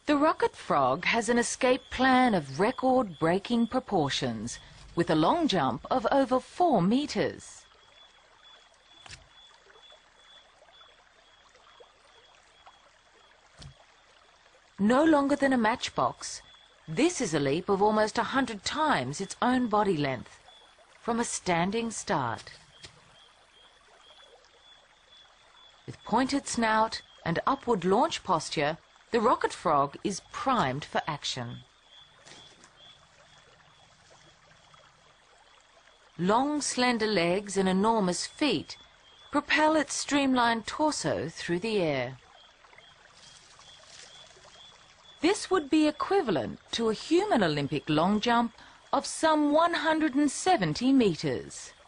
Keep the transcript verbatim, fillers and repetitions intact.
The rocket frog has an escape plan of record-breaking proportions, with a long jump of over four meters. No longer than a matchbox, this is a leap of almost a hundred times its own body length, from a standing start. With pointed snout and upward launch posture, the rocket frog is primed for action. Long, slender legs and enormous feet propel its streamlined torso through the air. This would be equivalent to a human Olympic long jump of some one hundred seventy meters.